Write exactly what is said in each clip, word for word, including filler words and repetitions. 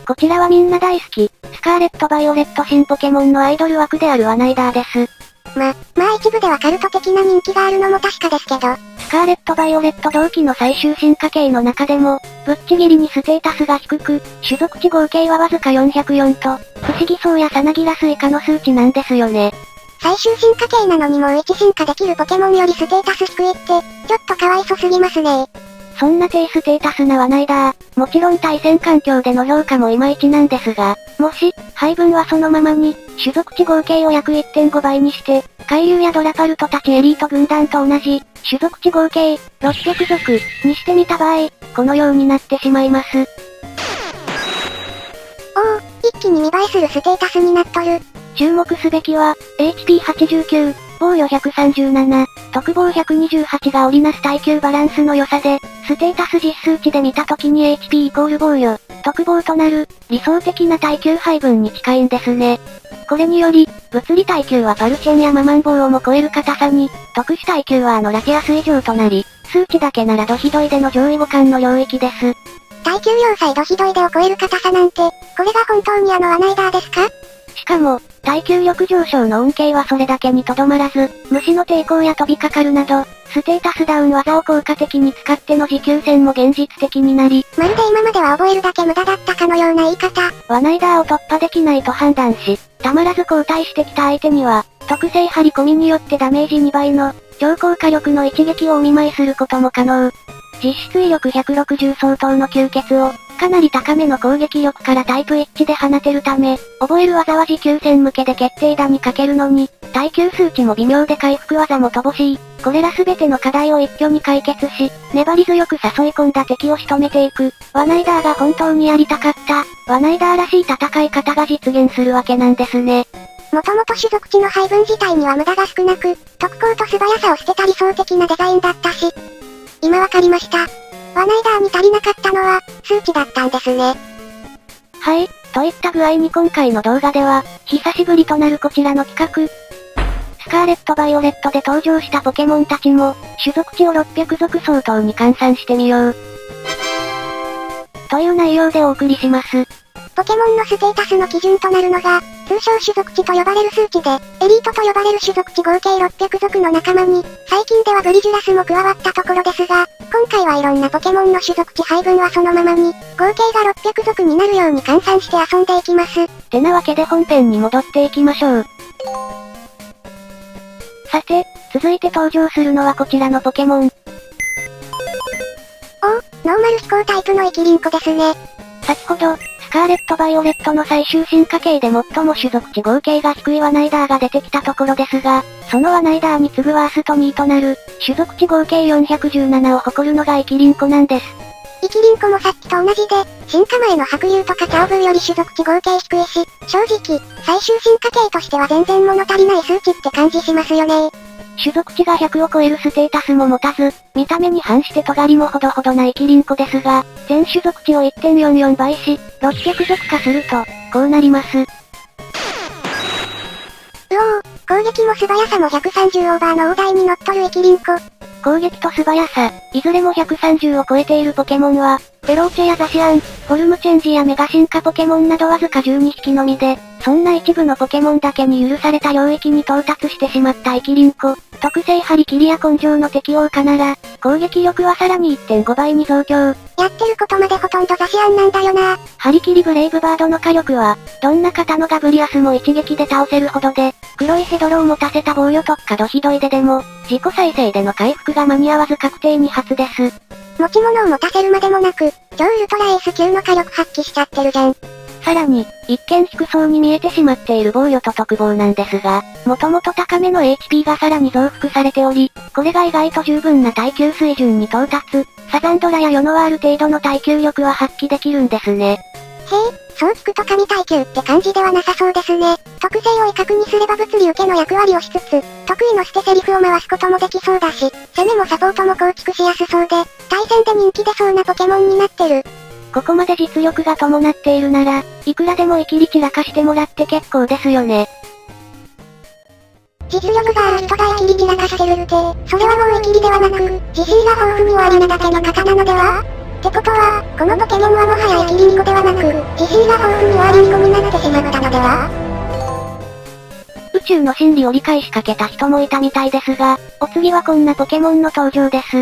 こちらはみんな大好き、スカーレット・バイオレット新ポケモンのアイドル枠であるワナイダーです。 ま、まあ一部ではカルト的な人気があるのも確かですけど、 スカーレット・バイオレット同期の最終進化系の中でも、ぶっちぎりにステータスが低く、種族値合計はわずかよんひゃくよんと、不思議そうやサナギラス以下の数値なんですよね。 最終進化系なのにもういち進化できるポケモンよりステータス低いって、ちょっとかわいそすぎますね。 そんな低ステータスなワナイダー、もちろん対戦環境での評価もいまいちなんですが、もし、配分はそのままに、種族値合計を約 いってんご 倍にして、海竜やドラパルトたちエリート軍団と同じ、種族値合計、ろっぴゃく族、にしてみた場合、このようになってしまいます。 おお、一気に見栄えするステータスになっとる。 注目すべきは、エイチピーはちじゅうきゅう、防御ひゃくさんじゅうなな、特防ひゃくにじゅうはちが織りなす耐久バランスの良さで、ステータス実数値で見た時に エイチピー イコール防御、特防となる、理想的な耐久配分に近いんですね。これにより、物理耐久はパルチェンやママンボウをも超える硬さに、特殊耐久はあのラチアス以上となり、数値だけならドヒドイでの上位互換の領域です。 耐久要塞ドヒドイでを超える硬さなんて、これが本当にあのワナイダーですか？ しかも、耐久力上昇の恩恵はそれだけにとどまらず、虫の抵抗や飛びかかるなど、ステータスダウン技を効果的に使っての持久戦も現実的になり、 まるで今までは覚えるだけ無駄だったかのような言い方。 ワナイダーを突破できないと判断し、たまらず交代してきた相手には、特性張り込みによってダメージにばいの、超高火力の一撃をお見舞いすることも可能。実質威力ひゃくろくじゅう相当の吸血を、かなり高めの攻撃力からタイプ一致で放てるため、覚える技は持久戦向けで決定打にかけるのに、耐久数値も微妙で回復技も乏しい。これらすべての課題を一挙に解決し、粘り強く誘い込んだ敵を仕留めていく、ワナイダーが本当にやりたかった、ワナイダーらしい戦い方が実現するわけなんですね。 もともと種族値の配分自体には無駄が少なく、特攻と素早さを捨てた理想的なデザインだったし、今わかりました。ワナイダーに足りなかったのは、数値だったんですね。 はい、といった具合に今回の動画では、久しぶりとなるこちらの企画、スカーレット・バイオレットで登場したポケモンたちも、種族値をろっぴゃく族相当に換算してみよう。という内容でお送りします。 ポケモンのステータスの基準となるのが、通称種族値と呼ばれる数値で、エリートと呼ばれる種族値合計ろっぴゃく族の仲間に、最近ではブリジュラスも加わったところですが、今回はいろんなポケモンの種族値配分はそのままに、合計がろっぴゃく族になるように換算して遊んでいきます。 てなわけで本編に戻っていきましょう。さて、続いて登場するのはこちらのポケモン。 おお、ノーマル飛行タイプのイキリンコですね。 先ほど、スカーレット・バイオレットの最終進化系で最も種族値合計が低いワナイダーが出てきたところですが、そのワナイダーに次ぐワーストにいとなる、種族値合計よんひゃくじゅうななを誇るのがイキリンコなんです。 イキリンコもさっきと同じで、進化前の白竜とかチャオブーより種族値合計低いし、正直、最終進化系としては全然物足りない数値って感じしますよね。 種族値がひゃくを超えるステータスも持たず、見た目に反して尖りもほどほどないキリンコですが、全種族値を いってんよんよん 倍し、ろっぴゃく族化すると、こうなります。うおー、攻撃も素早さもひゃくさんじゅうオーバーの大台に乗っ取るイキリンコ。 攻撃と素早さ、いずれもひゃくさんじゅうを超えているポケモンは、フェローチェやザシアン、フォルムチェンジやメガ進化ポケモンなどわずかじゅうにひきのみで、そんな一部のポケモンだけに許された領域に到達してしまったイキリンコ。特性張り切りや根性の適応化なら、攻撃力はさらに いってんご 倍に増強。やってることまでほとんどザシアンなんだよな。 張り切りブレイブバードの火力は、どんな型のガブリアスも一撃で倒せるほどで、黒いヘドロを持たせた防御特化ドヒドイででも、自己再生での回復が間に合わず確定に発です。 持ち物を持たせるまでもなく、超ウルトラエース級の火力発揮しちゃってるじゃん。 さらに、一見低そうに見えてしまっている防御と特防なんですが、もともと高めの エイチピー がさらに増幅されており、これが意外と十分な耐久水準に到達、サザンドラやヨノワール程度の耐久力は発揮できるんですね。 へえ、そう聞くと神耐久って感じではなさそうですね。特性を威嚇にすれば物理受けの役割をしつつ、得意の捨て台詞を回すこともできそうだし、攻めもサポートも構築しやすそうで、対戦で人気出そうなポケモンになってる。 ここまで実力が伴っているなら、いくらでもイキリ散らかしてもらって結構ですよね。 実力がある人がイキリ散らかしてるって、それはもうイキリではなく、自信が豊富におありなだけの方なのでは？ ってことは、このポケモンはもはや駅リンゴではなく、ジシーが豊富にワーリンゴになってしまったのでは？ 宇宙の真理を理解しかけた人もいたみたいですが、お次はこんなポケモンの登場です。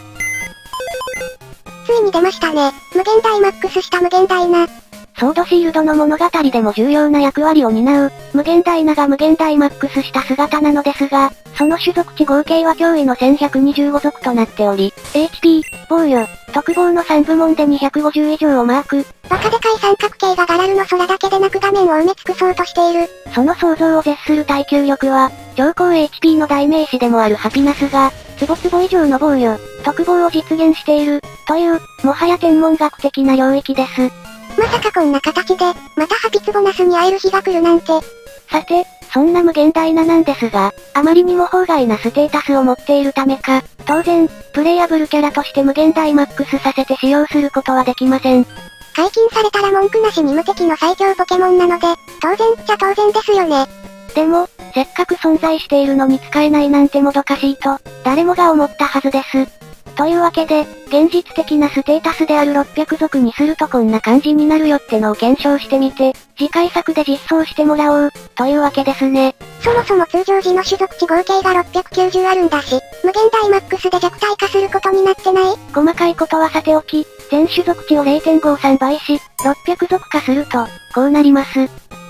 ついに出ましたね。無限大マックスした無限大な。 ソードシールドの物語でも重要な役割を担う、無限大なが無限大マックスした姿なのですが、その種族値合計は驚異のせんひゃくにじゅうご族となっており、エイチピー、防御、特防のさん部門でにひゃくごじゅう以上をマーク。 バカでかい三角形がガラルの空だけでなく画面を埋め尽くそうとしている。 その想像を絶する耐久力は、超高 エイチピー の代名詞でもあるハピナスが、ツボツボ以上の防御、特防を実現している、という、もはや天文学的な領域です。 まさかこんな形で、またハピツボナスに会える日が来るなんて。 さて、そんな無限大ななんですが、あまりにも法外なステータスを持っているためか、当然、プレイヤブルキャラとして無限大マックスさせて使用することはできません。 解禁されたら文句なしに無敵の最強ポケモンなので、当然っちゃ当然ですよね。 でも、せっかく存在しているのに使えないなんてもどかしいと、誰もが思ったはずです。というわけで、現実的なステータスであるろっぴゃく族にするとこんな感じになるよってのを検証してみて、次回作で実装してもらおう、というわけですね。 そもそも通常時の種族値合計がろっぴゃくきゅうじゅうあるんだし、無限大マックスで弱体化することになってない？ 細かいことはさておき、全種族値を れいてんごさん 倍し、ろっぴゃく族化すると、こうなります。おお、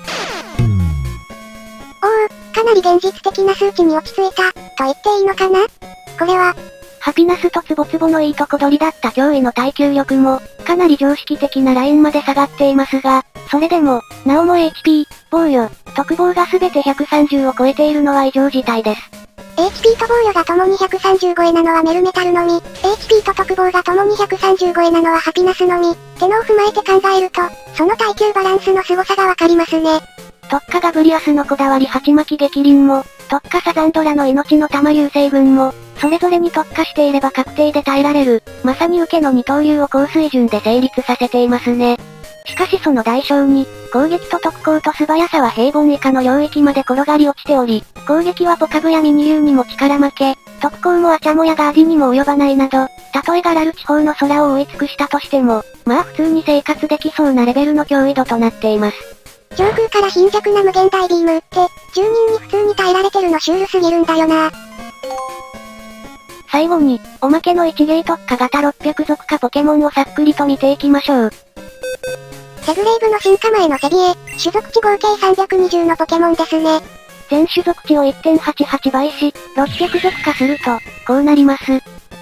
かなり現実的な数値に落ち着いた、と言っていいのかな？これは、 ハピナスとツボツボのいいとこ取りだった驚異の耐久力も、かなり常識的なラインまで下がっていますが、それでも、なおも エイチピー、防御、特防がすべてひゃくさんじゅうを超えているのは異常事態です。 エイチピー と防御が共にひゃくさんじゅう超えなのはメルメタルのみ、エイチピー と特防が共にひゃくさんじゅう超えなのはハピナスのみ、ってのを踏まえて考えると、その耐久バランスの凄さがわかりますね。 特化ガブリアスのこだわり鉢巻き激鱗も、特化サザンドラの命の玉流星群も、それぞれに特化していれば確定で耐えられる、まさに受けの二刀流を高水準で成立させていますね。しかしその代償に、攻撃と特攻と素早さは平凡以下の領域まで転がり落ちており、攻撃はポカブやミニユーにも力負け、特攻もアチャモやガーディにも及ばないなど、たとえガラル地方の空を覆い尽くしたとしても、まあ普通に生活できそうなレベルの脅威度となっています。 上空から貧弱な無限大ビーム撃って、住人に普通に耐えられてるのシュールすぎるんだよな。 最後に、おまけの一芸特化型ろっぴゃく族化ポケモンをさっくりと見ていきましょう。 セグレイブの進化前のセビエ、種族値合計さんびゃくにじゅうのポケモンですね。 全種族値を いってんはちはち 倍し、ろっぴゃく族化すると、こうなります。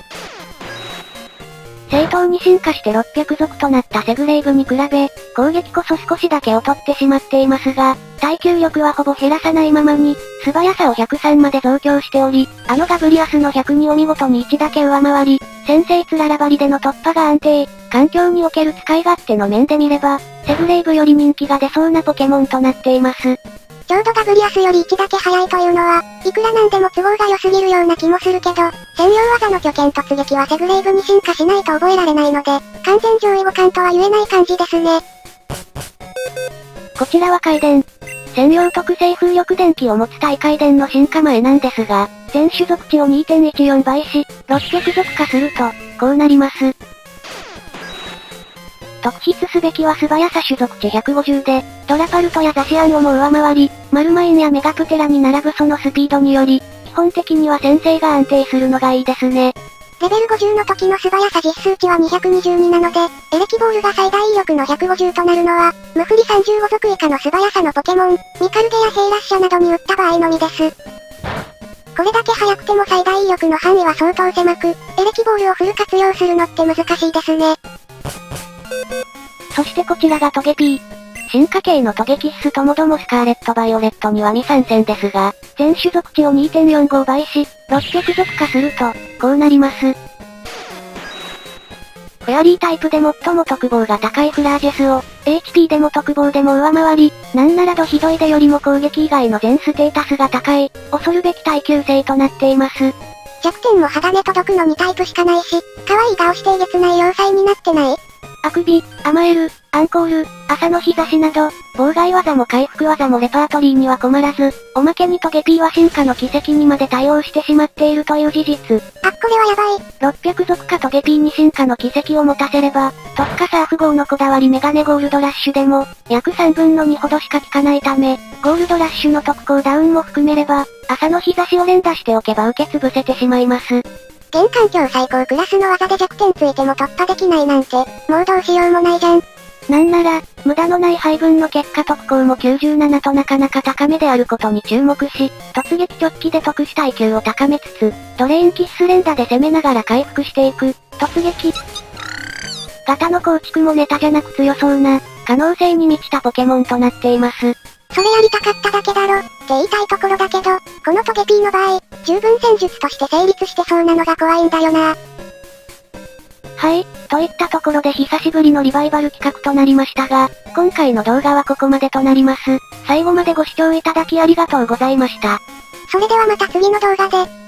正当に進化してろっぴゃく族となったセグレイブに比べ、攻撃こそ少しだけ劣ってしまっていますが、耐久力はほぼ減らさないままに、素早さをひゃくさんまで増強しており、あのガブリアスのひゃくにを見事にいちだけ上回り、先制つららばりでの突破が安定、環境における使い勝手の面で見れば、セグレイブより人気が出そうなポケモンとなっています。 ちょうどガブリアスよりいちだけ早いというのは、いくらなんでも都合が良すぎるような気もするけど、専用技の巨剣突撃はセグレイブに進化しないと覚えられないので、完全上位互換とは言えない感じですね。 こちらは回電。専用特性風力電気を持つ大回電の進化前なんですが、全種族値を にてんいちよん 倍し、ろっぴゃく族化すると、こうなります。特筆すべきは素早さ種族値ひゃくごじゅうで、ドラパルトやザシアンをも上回り、マルマインやメガプテラに並ぶそのスピードにより、基本的には先制が安定するのがいいですね。 レベルごじゅうの時の素早さ実数値はにひゃくにじゅうになので、エレキボールが最大威力のひゃくごじゅうとなるのは、無振りさんじゅうご族以下の素早さのポケモン、ミカルゲやヘイラッシャなどに打った場合のみです。これだけ速くても最大威力の範囲は相当狭く、エレキボールをフル活用するのって難しいですね。 そしてこちらがトゲピー。進化系のトゲキッスともどもスカーレット・バイオレットには未参戦ですが、全種族値を にてんよんご 倍し、ろっぴゃく族化すると、こうなります。フェアリータイプで最も特防が高いフラージェスを、エイチピー でも特防でも上回り、なんならドひどいでよりも攻撃以外の全ステータスが高い、恐るべき耐久性となっています。 弱点も鋼届くのにタイプしかないし、可愛い顔してえげつない要塞になってない？ あくび、甘える、アンコール、朝の日差しなど、妨害技も回復技もレパートリーには困らず、おまけにトゲピーは進化の奇跡にまで対応してしまっているという事実。 あ、これはやばい。 ろっぴゃく族かトゲピーに進化の奇跡を持たせれば、特化サーフ号のこだわりメガネゴールドラッシュでも、約さんぶんのにほどしか効かないため、ゴールドラッシュの特攻ダウンも含めれば、朝の日差しを連打しておけば受けつぶせてしまいます。 現環境最高クラスの技で弱点ついても突破できないなんて、もうどうしようもないじゃん。 なんなら、無駄のない配分の結果特攻もきゅうじゅうななとなかなか高めであることに注目し、突撃直帰で特殊耐久を高めつつ、ドレインキッス連打で攻めながら回復していく、突撃型の構築もネタじゃなく強そうな、可能性に満ちたポケモンとなっています。 それやりたかっただけだろ、って言いたいところだけど、このトゲピーの場合、十分戦術として成立してそうなのが怖いんだよな。 はい、といったところで久しぶりのリバイバル企画となりましたが、今回の動画はここまでとなります。最後までご視聴いただきありがとうございました。 それではまた次の動画で。